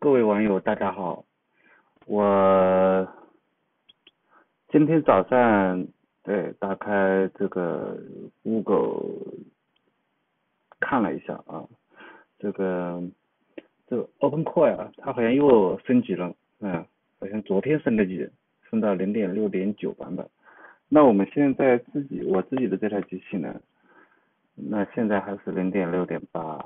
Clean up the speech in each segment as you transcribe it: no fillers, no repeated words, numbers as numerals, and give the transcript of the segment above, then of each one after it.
各位网友，大家好。我今天早上打开这个 Google 看了一下啊，这个OpenCore 啊，它好像又升级了，好像昨天升的级，升到0.6.9版本。那我们现在我自己的这台机器呢，那现在还是0.6.8。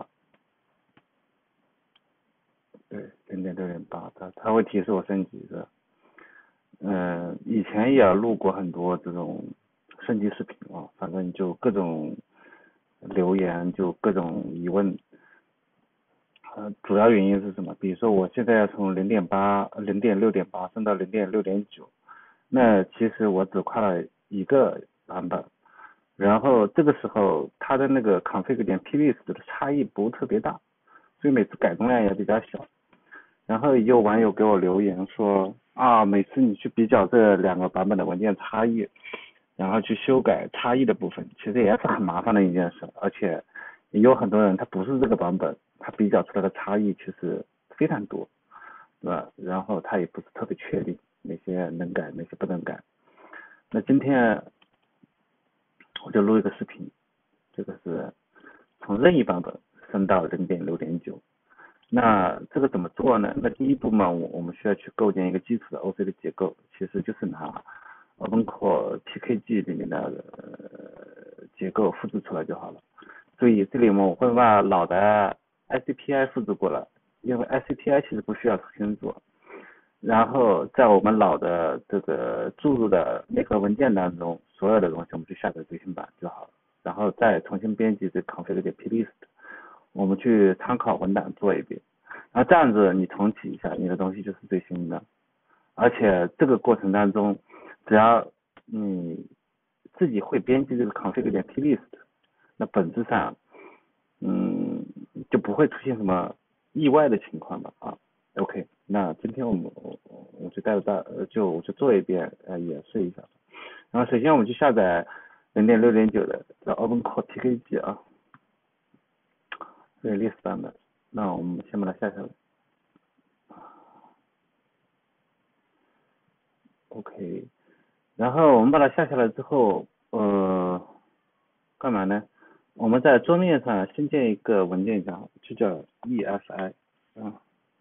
对，0.6.8，它会提示我升级的。以前也录过很多这种升级视频啊，反正就各种留言，就各种疑问。主要原因是什么？比如说我现在要从0.6.8升到0.6.9，那其实我只跨了一个版本，然后这个时候它的那个 config 点 plist 的差异不是特别大，所以每次改动量也比较小。然后也有网友给我留言说啊，每次你去比较这两个版本的文件差异，然后去修改差异的部分，其实也是很麻烦的一件事，而且也有很多人他不是这个版本，他比较出来的差异其实非常多，对吧？然后他也不是特别确定哪些能改，哪些不能改。那今天我就录一个视频，这个是从任意版本升到0.6.9。那这个怎么做呢？那第一步嘛，我们需要去构建一个基础的 OC 的结构，其实就是拿 OpenCore TKG 里面的结构复制出来就好了。所以这里我会把老的 ICPI 复制过来，因为 ICPI 其实不需要重新做。然后在我们老的这个注入的内核文件当中，所有的东西我们去下载最新版就好了，然后再重新编辑这 config 点 plist。我们去参考文档做一遍，然后这样子你重启一下，你的东西就是最新的。而且这个过程当中，只要你自己会编辑这个 config 点 plist，那本质上，就不会出现什么意外的情况吧啊。OK，那今天我就带到我就做一遍演示一下。然后首先我们去下载0.6.9的叫 OpenCore TKG 啊。release 版本，那我们先把它下下来。OK，然后我们把它下下来之后，干嘛呢？我们在桌面上新建一个文件夹，就叫 EFI 啊。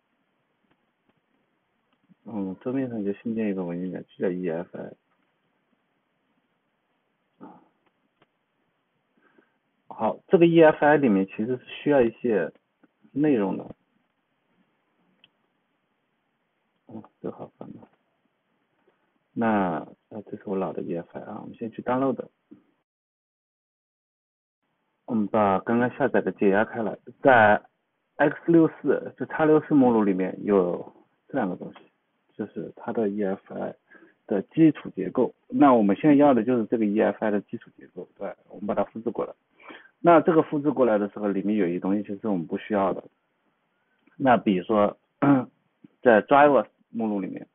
桌面上就新建一个文件夹，就叫 EFI。好，这个 EFI 里面其实是需要一些内容的。这好烦啊。那这是我老的 EFI 啊，我们先去 download。我们把刚刚下载的解压开来，在 X64 就 X64 目录里面有这两个东西，就是它的 EFI 的基础结构。那我们现在要的就是这个 EFI 的基础结构，对，我们把它复制过来。那这个复制过来的时候，里面有一些东西其实我们不需要的。那比如说在 Drivers 目录里面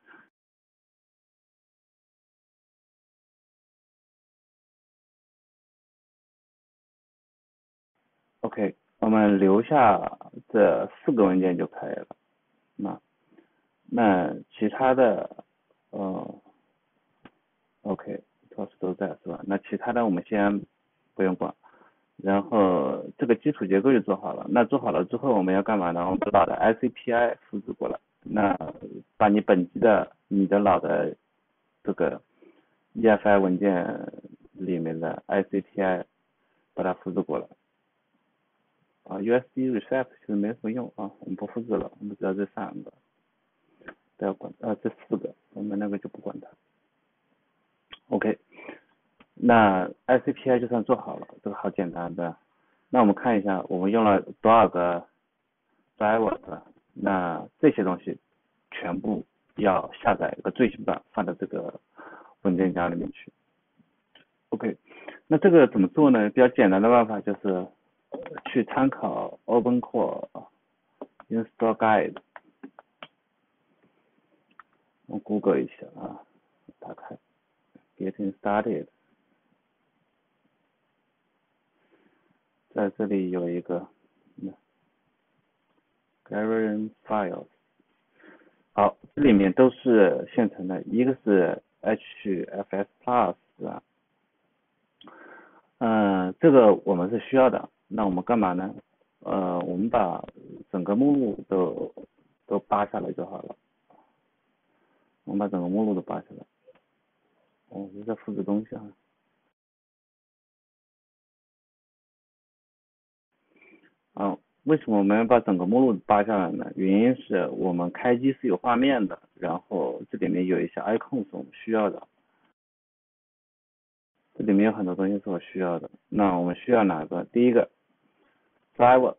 ，OK，我们留下这4个文件就可以了。那其他的，OK，都在是吧？那其他的我们先不用管，然后这个基础结构就做好了。那做好了之后我们要干嘛呢？我们把的 ICPI 复制过来，那把你的老的这个 EFI 文件里面的 ICPI 把它复制过来。USB reset 其实没什么用啊，我们不复制了，我们只要这3个，不要管这4个，我们那个就不管它。OK，那 ICPI 就算做好了，这个好简单的。那我们看一下，我们用了多少个 driver，那这些东西全部要下载一个最新版，放到这个文件夹里面去。OK，那这个怎么做呢？比较简单的办法就是去参考 OpenCore Install Guide， 我 Google 一下啊，打开 Getting Started。在这里有一个Guardian Files， 好，这里面都是现成的，一个是 HFS Plus 啊，这个我们是需要的。那我们干嘛呢？我们把整个目录都扒下来就好了。我们把整个目录都扒下来。我在复制东西啊。为什么我们要把整个目录扒下来呢？原因是我们开机是有画面的，然后这里面有一些 icon 是我们需要的，这里面有很多东西是我需要的。那我们需要哪个？第一个 driver，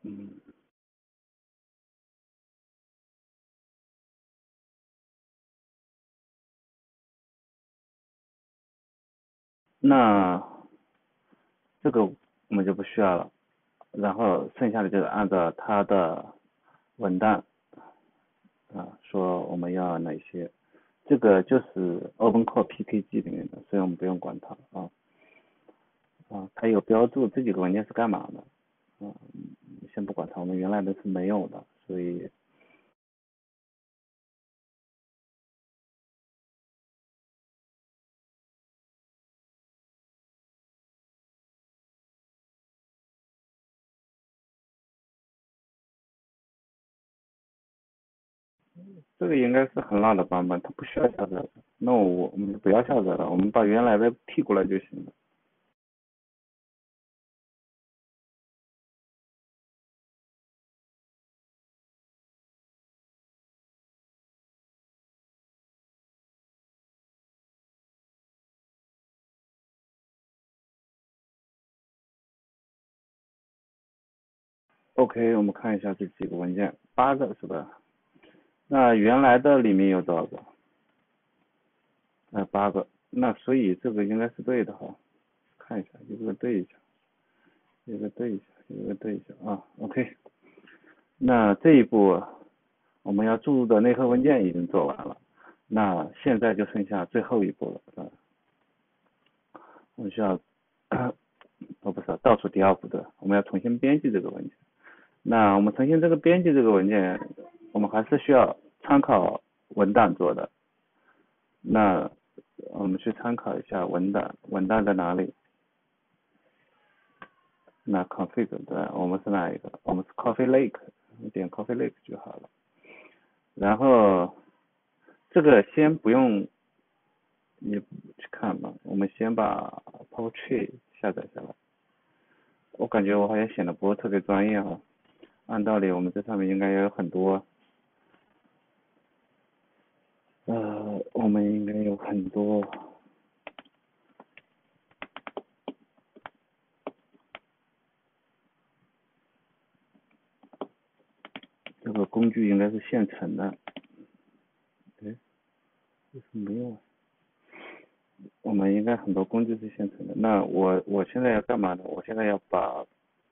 那这个我们就不需要了。然后剩下的就是按照它的文档说我们要哪些。这个就是 OpenCore PKG 里面的，所以我们不用管它它有标注这几个文件是干嘛的先不管它，我们原来的是没有的，所以这个应该是很老的版本，它不需要下载的。那我们就不要下载了，我们把原来的替过来就行了。OK，我们看一下这几个文件，8个是吧？那原来的里面有多少个？8个。那所以这个应该是对的哈。看一下，一个对一下，一个对一下，一个对一下OK，那这一步我们要注入的内核文件已经做完了，那现在就剩下最后一步了我们需要不是倒数第二步的，我们要重新编辑这个文件。那我们重新编辑这个文件，我们还是需要参考文档做的。那我们去参考一下文档，文档在哪里？那 config 对，我们是哪一个？我们是 Coffee Lake， 点 Coffee Lake 就好了。然后这个先不用你去看吧，我们先把 PowerTree 下载下来。我感觉我好像显得不是特别专业按道理我们这上面应该也有很多，我们应该有很多这个工具应该是现成的。为什么没有我们应该很多工具是现成的。那我现在要干嘛呢？我现在要把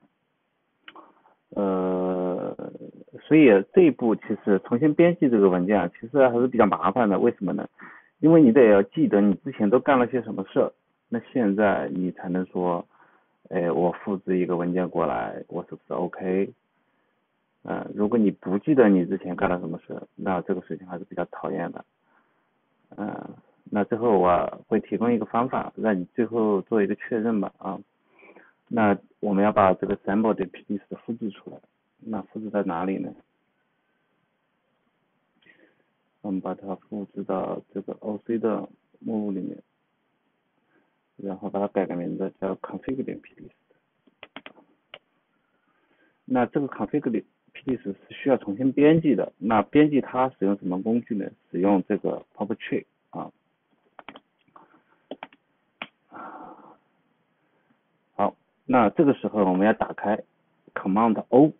所以这一步其实重新编辑这个文件其实还是比较麻烦的。为什么呢？因为你得要记得你之前都干了些什么事儿，那现在你才能说，我复制一个文件过来，我是不是 OK？如果你不记得你之前干了什么事，那这个事情还是比较讨厌的。那最后我会提供一个方法，让你最后做一个确认吧那我们要把这个 sample 的 PDS 复制出来，那复制在哪里呢？我们把它复制到这个 OC 的目录里面，然后把它改个名字叫 config 点 PDS。那这个 config 点 PDS 是需要重新编辑的，那编辑它使用什么工具呢？使用这个 PopTree好，那这个时候我们要打开 Command O。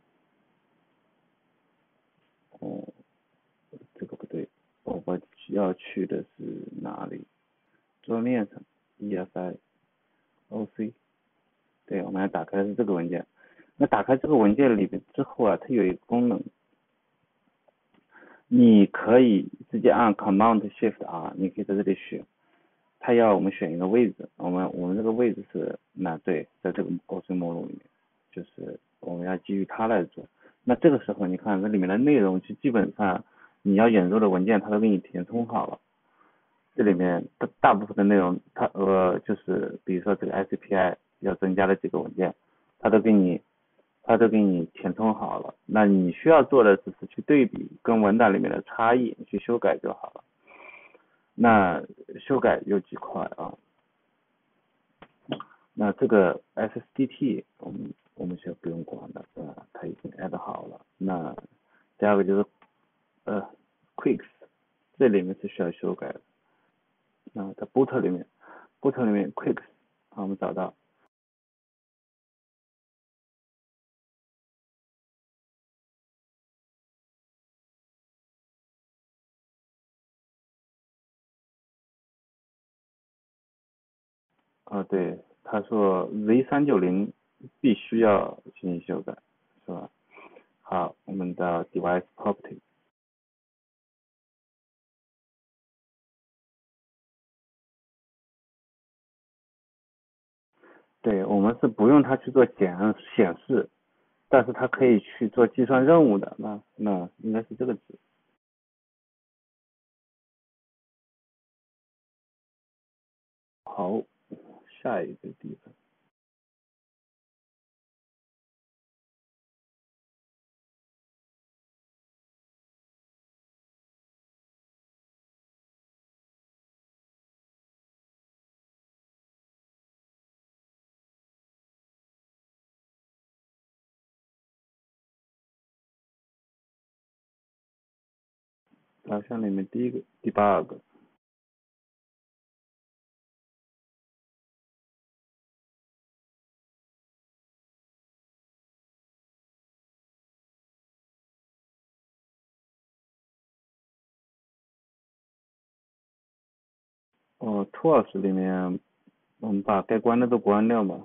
这个不对，我要去的是哪里？桌面上 ESI OC， 对，我们要打开的是这个文件。那打开这个文件里面之后它有一个功能，你可以直接按 Command Shift R， 你可以在这里选，它要我们选一个位置，我们这个位置是对，在这个 OC 目录里面，就是我们要基于它来做。那这个时候你看这里面的内容就基本上你要引入的文件它都给你填充好了。这里面大部分的内容，就是比如说这个 SCPI 要增加的几个文件，它都给你填充好了。那你需要做的只是去对比跟文档里面的差异，去修改就好了。那修改有几块啊？那这个 SSDT 我们先不用管了，它已经 add 好了。那第二个就是Quix， 这里面是需要修改的。那在 boot 里面 Quix 我们找到。对，他说 V390必须要进行修改，是吧？好，我们到 Device Property。对，我们是不用它去做显示，但是它可以去做计算任务的。那应该是这个字。好，下一个地方。导向里面第一个 debug。Tools 里面我们把该关的都关掉嘛。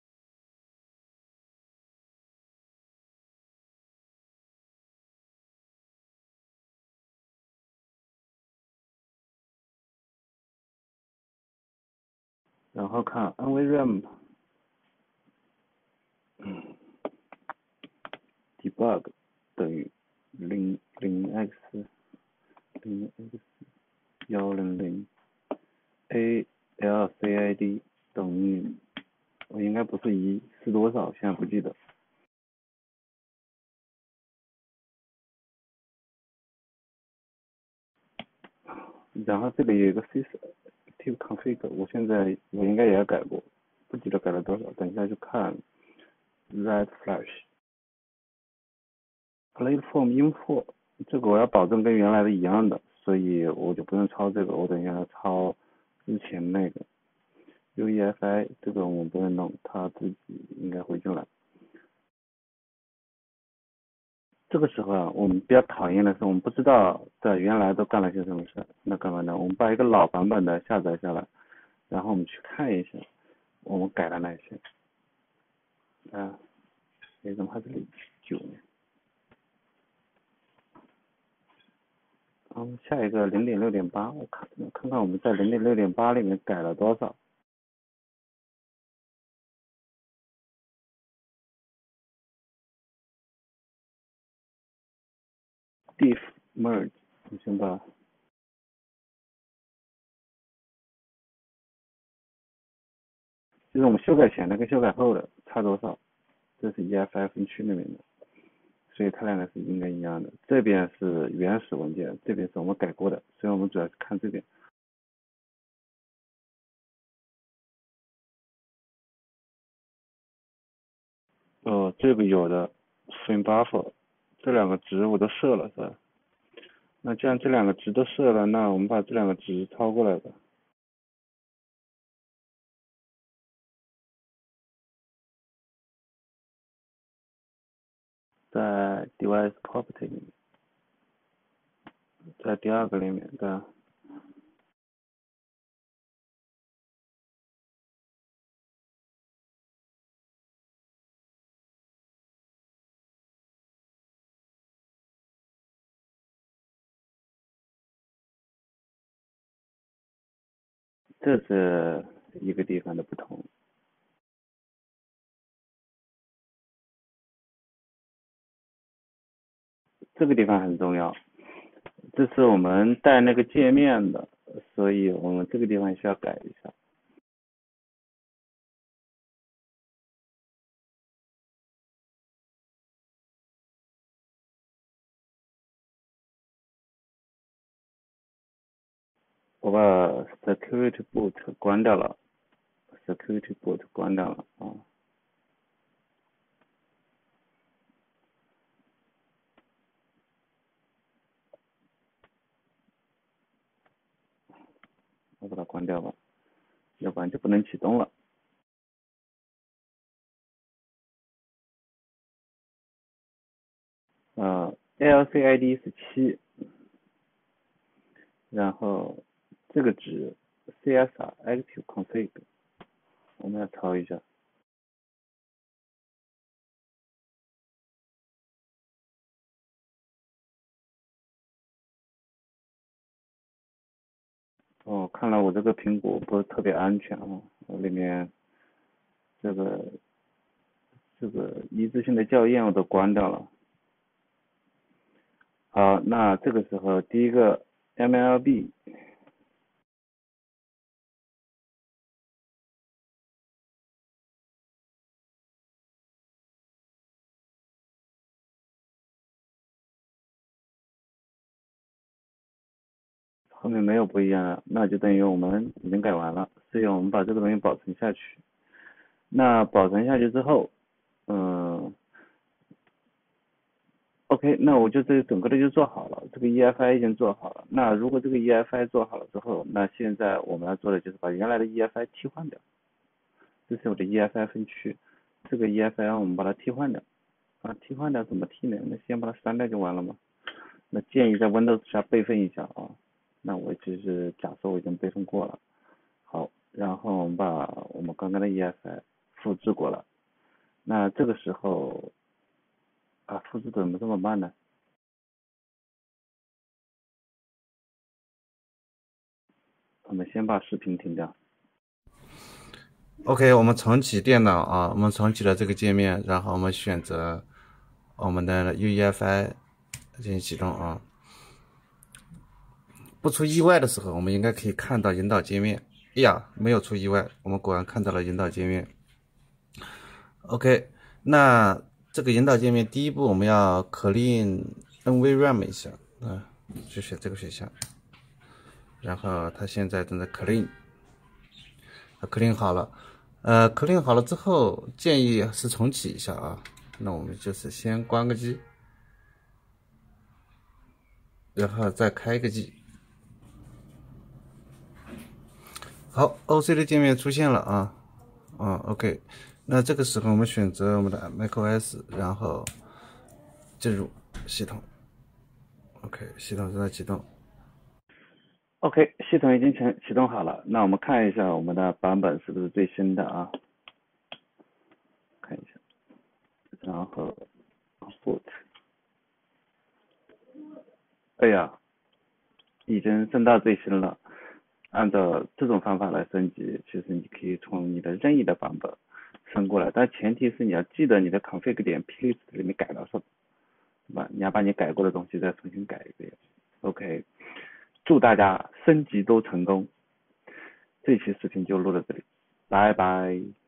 然后看 nvram debug 等于0x100 ALCID 等于，我应该不是1是多少，现在不记得。然后这里有一个 systactive config， 我应该也要改过，不记得改了多少，等一下去看 red flash platform info， 这个我要保证跟原来的一样的，所以我就不用抄这个，我等一下要抄之前那个 UEFI， 这个我们不用弄，它自己应该会进来。这个时候我们比较讨厌的是，我们不知道在原来都干了些什么事。那干嘛呢？我们把一个老版本的下载下来，然后我们去看一下我们改了哪些。怎么还是09年？下一个0.6.8，我看看我们在0.6.8里面改了多少。diff merge， 我先把就是我们修改前的跟修改后的差多少，这是 EFI 分区里面的，所以它两个是应该一样的。这边是原始文件，这边是我们改过的，所以我们主要是看这边。这个有的 frame buffer 这两个值我都设了，是吧？那既然这两个值都设了，那我们把这两个值抄过来吧。在 device property 里面，在第二个里面的。这是一个地方的不同。这个地方很重要， 这是我们带那个界面的，所以我们这个地方需要改一下。我把 Security Boot 关掉了，Security Boot 关掉了啊。我把它关掉吧，要不然就不能启动了。LCID 是7，然后这个值 CSR Active Config， 我们要抄一下。哦，看来我这个苹果不是特别安全啊，我里面这个一致性的校验我都关掉了。好，那这个时候第一个 MLB 后面没有不一样了，那就等于我们已经改完了，所以我们把这个东西保存下去。那保存下去之后，OK，那我就这整个的就做好了，这个 EFI 已经做好了。那如果这个 EFI 做好了之后，那现在我们要做的就是把原来的 EFI 替换掉。这是我的 EFI 分区，这个 EFI 我们把它替换掉。替换掉怎么替呢？那先把它删掉就完了嘛。那建议在 Windows 下备份一下啊。那我就是假设我已经备份过了。好，然后我们把我们刚刚的 EFI 复制过来。那这个时候复制怎么这么慢呢？我们先把视频停掉。OK， 我们重启电脑啊，我们重启了这个界面，然后我们选择我们的 UEFI 进行启动啊。不出意外的时候，我们应该可以看到引导界面。哎呀，没有出意外，我们果然看到了引导界面。OK， 那这个引导界面第一步我们要 clean NVRAM 一下，就选这个选项。然后它现在正在 clean， 它 clean 好了。clean 好了之后，建议是重启一下啊。那我们就是先关个机，然后再开一个机。好 ，OC 的界面出现了啊。OK， 那这个时候我们选择我们的 macOS， 然后进入系统。OK， 系统正在启动。OK， 系统已经启动好了。那我们看一下我们的版本是不是最新的啊？看一下，然后 boot， 哎呀，已经升到最新了。按照这种方法来升级，其实你可以从你的任意的版本升过来，但前提是你要记得你的 config 点 plist 里面改了什么，对吧？你要把你改过的东西再重新改一遍。OK， 祝大家升级都成功。这期视频就录到这里，拜拜。